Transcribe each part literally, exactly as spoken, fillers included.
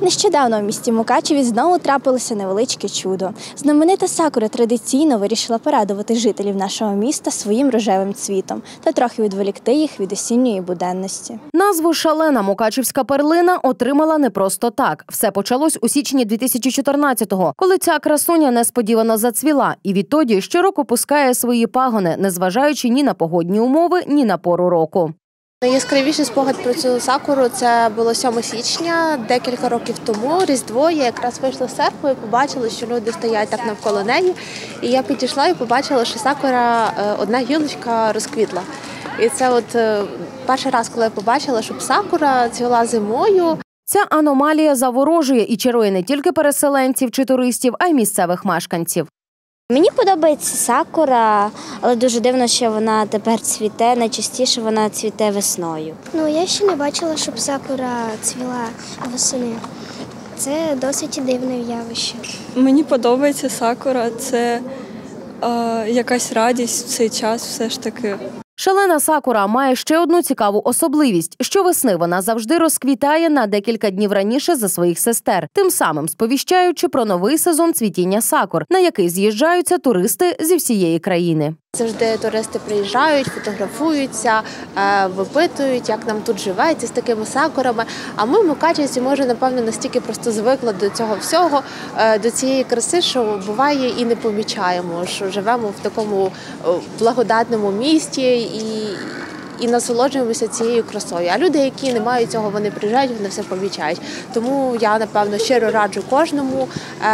Нещодавно в місті Мукачеві знову трапилося невеличке чудо. Знаменита сакура традиційно вирішила порадувати жителів нашого міста своїм рожевим цвітом та трохи відволікти їх від осінньої буденності. Назву «Шалена мукачівська перлина» отримала не просто так. Все почалось у січні дві тисячі чотирнадцятого, коли ця красуня несподівано зацвіла і відтоді щороку пускає свої пагони, незважаючи ні на погодні умови, ні на пору року. Найяскравіший спогад про цю сакуру – це було сьомого січня, декілька років тому, Різдво. Я якраз вийшла з церкви і побачила, що люди стоять так навколо неї. І я підійшла і побачила, що сакура, одна гілочка розквітла. І це от перший раз, коли я побачила, щоб сакура цвіла зимою. Ця аномалія заворожує і чарує не тільки переселенців чи туристів, а й місцевих мешканців. Мені подобається сакура, але дуже дивно, що вона тепер цвіте. Найчастіше вона цвіте весною. Ну, я ще не бачила, щоб сакура цвіла восени. Це досить дивне явище. Мені подобається сакура, це е, якась радість в цей час все ж таки. Шалена сакура має ще одну цікаву особливість. Щовесни вона завжди розквітає на декілька днів раніше за своїх сестер, тим самим сповіщаючи про новий сезон цвітіння сакур, на який з'їжджаються туристи зі всієї країни. Завжди туристи приїжджають, фотографуються, випитують, як нам тут живеться з такими сакурами. А ми, мукачівці, може, напевно, настільки просто звикли до цього всього, до цієї краси, що буває і не помічаємо, що живемо в такому благодатному місті і, і насолоджуємося цією красою. А люди, які не мають цього, вони приїжджають, вони все помічають. Тому я, напевно, щиро раджу кожному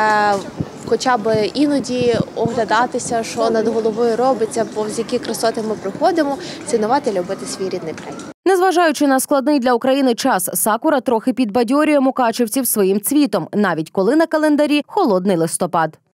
хоча б іноді оглядатися, що над головою робиться, повз які красоти ми проходимо, цінувати, любити свій рідний край. Незважаючи на складний для України час, сакура трохи підбадьорює мукачівців своїм цвітом, навіть коли на календарі холодний листопад.